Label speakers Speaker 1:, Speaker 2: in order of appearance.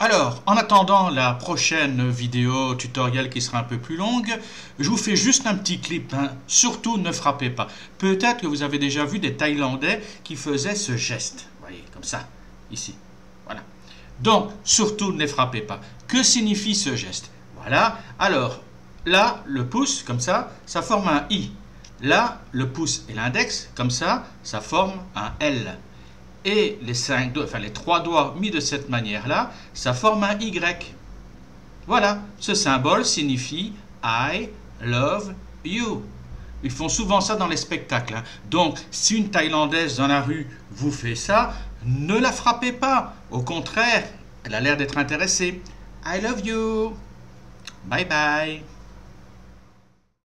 Speaker 1: Alors, en attendant la prochaine vidéo tutoriel qui sera un peu plus longue, je vous fais juste un petit clip, hein. Surtout ne frappez pas. Peut-être que vous avez déjà vu des Thaïlandais qui faisaient ce geste. Vous voyez, comme ça, ici. Voilà. Donc, surtout ne frappez pas. Que signifie ce geste? Voilà. Alors, là, le pouce, comme ça forme un I. Là, le pouce et l'index, comme ça forme un L. Et les trois doigts mis de cette manière-là, ça forme un Y. Voilà, ce symbole signifie I love you. Ils font souvent ça dans les spectacles, hein. Donc, si une Thaïlandaise dans la rue vous fait ça, ne la frappez pas. Au contraire, elle a l'air d'être intéressée. I love you. Bye bye.